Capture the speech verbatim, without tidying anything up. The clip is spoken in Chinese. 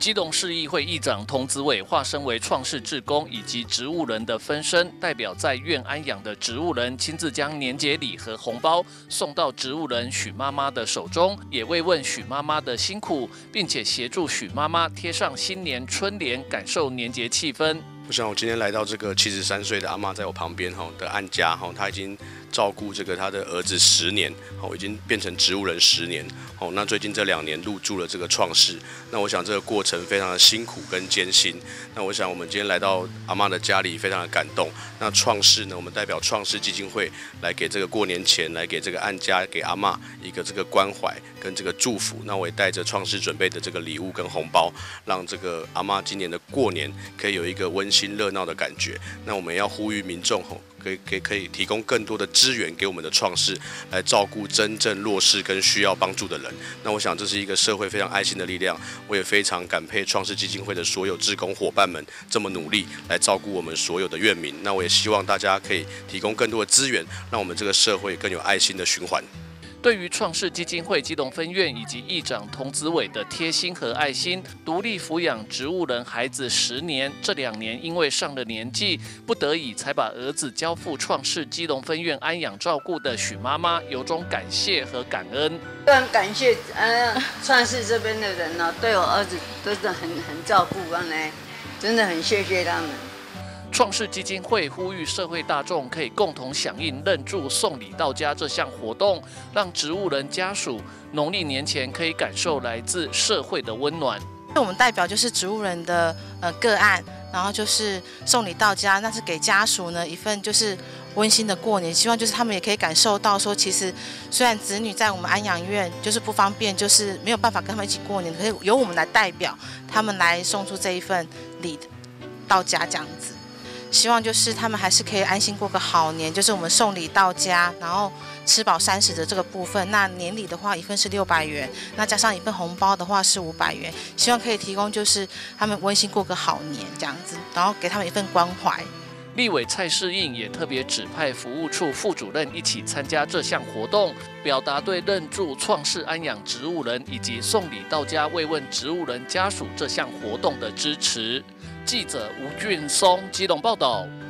基隆市议会议长童子伟化身为创世志工以及植物人的分身，代表在院安养的植物人，亲自将年节礼和红包送到植物人许妈妈的手中，也慰问许妈妈的辛苦，并且协助许妈妈贴上新年春联，感受年节气氛。 我想我今天来到这个七十三岁的阿嬷在我旁边哈的安家哈，她已经照顾这个她的儿子十年，哦，已经变成植物人十年，哦，那最近这两年入驻了这个创世，那我想这个过程非常的辛苦跟艰辛，那我想我们今天来到阿嬷的家里非常的感动，那创世呢，我们代表创世基金会来给这个过年前来给这个安家给阿嬷一个这个关怀跟这个祝福，那我也带着创世准备的这个礼物跟红包，让这个阿嬷今年的过年可以有一个温馨热闹的感觉。那我们要呼吁民众吼，可以可以可以提供更多的资源给我们的创世，来照顾真正弱势跟需要帮助的人。那我想这是一个社会非常爱心的力量，我也非常感佩创世基金会的所有志工伙伴们这么努力来照顾我们所有的院民。那我也希望大家可以提供更多的资源，让我们这个社会更有爱心的循环。 对于创世基金会基隆分院以及议长童子伟的贴心和爱心，独立抚养植物人孩子十年，这两年因为上了年纪，不得已才把儿子交付创世基隆分院安养照顾的许妈妈，有种感谢和感恩。 非常感谢呃创世这边的人呢，对我儿子都是很很照顾啊呢，真的很谢谢他们。 创世基金会呼吁社会大众可以共同响应认住送礼到家这项活动，让植物人家属农历年前可以感受来自社会的温暖。 我们代表就是植物人的呃个案，然后就是送礼到家，那是给家属呢一份就是温馨的过年，希望就是他们也可以感受到说，其实虽然子女在我们安养院就是不方便，就是没有办法跟他们一起过年，可以由我们来代表他们来送出这一份礼到家这样子。希望就是他们还是可以安心过个好年，就是我们送礼到家，然后吃饱三十的这个部分。那年礼的话，一份是六百元，那加上一份红包的话是五百元。希望可以提供就是他们温馨过个好年这样子，然后给他们一份关怀。 立委蔡适应也特别指派服务处副主任一起参加这项活动，表达对认住创世安养植物人以及送礼到家慰问植物人家属这项活动的支持。记者吴俊松基隆报道。